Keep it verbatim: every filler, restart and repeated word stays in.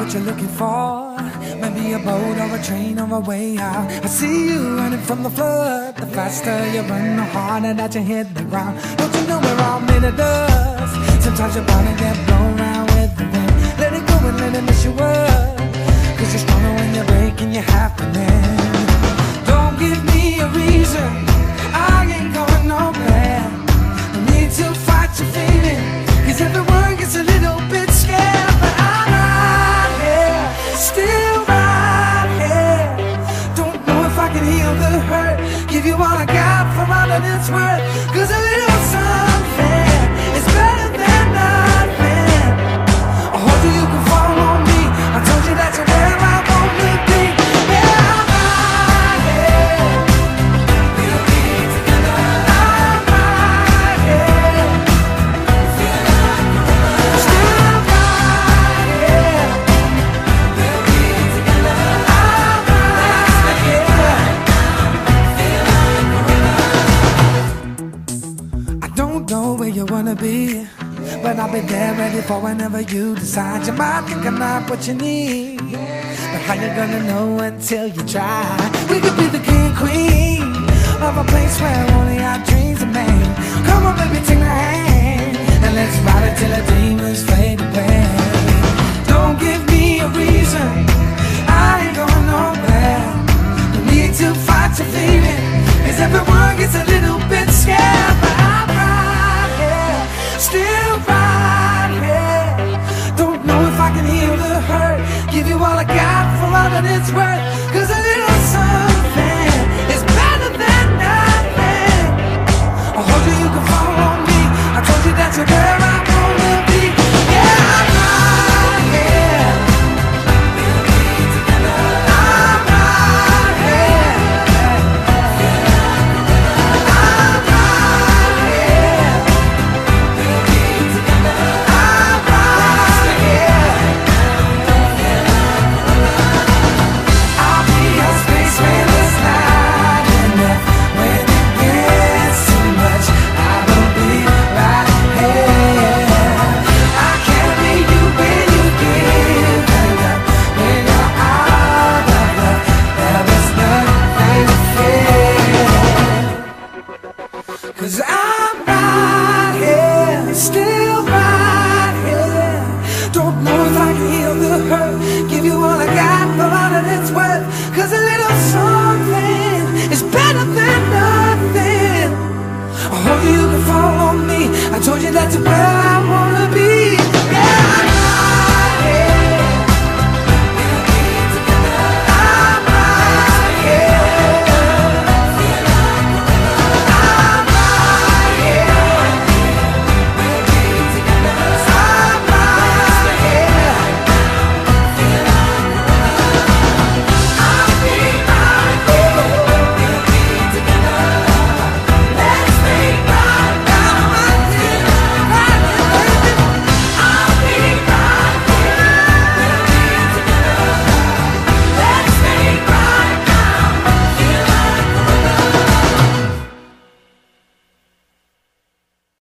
what you're looking for. Maybe a boat or a train or a way out. I see you running from the flood. The faster you run, the harder that you hit the ground. Don't you know we're all made of dust? Sometimes you're bound to get blown around with the wind. Let it go and let it mess you up, cause you're stronger when you're breaking your happening. Don't give me a reason, I ain't going nowhere. No need to fight your feeling, cause everyone gets a little bit scared. But I'm right here, still right here. Don't know if I can heal the hurt, give you all I got for all that it's worth. Cause a little something is better than nothing. I hope that you can fall on me, I told you that you're where I want to be. Yeah, I'm right here, we'll be together. I'm right here, feel like forever. Still right here, we'll be together. I'm right here, feel like forever. I don't know where you wanna be, but I'll be there ready for whenever you decide. You might think I'm not what you need, but how you gonna know until you try? We could be the king and queen of a place where only our dreams are made. Come on baby, take my hand, and let's ride it till the demons fade away. Don't give me a reason, I ain't going nowhere. No need to fight your feeling, cause everyone gets a little bit scared. But I'm right here, still right here. Don't know if I can heal the hurt, give you all I got for all that it's worth. Cause a little something is better than nothing. I hope that you can fall on me, I told you that you're where I wanna be. Yeah, I'm right here, we'll be together. I'm right here, I'm right here, we'll be together. I'm right here, I'll be your space when it's not enough. When it gets too much, I will be right here. I carry you when you give it up. When you're out of luck, there is nothing to fear. Cause I